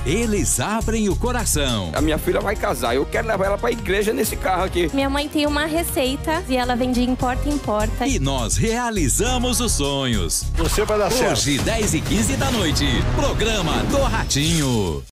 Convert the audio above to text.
Eles abrem o coração. A minha filha vai casar, eu quero levar ela pra igreja nesse carro aqui. Minha mãe tem uma receita e ela vende de porta em porta. E nós realizamos os sonhos. Você vai dar certo. Hoje, 10h15 da noite, programa do Ratinho.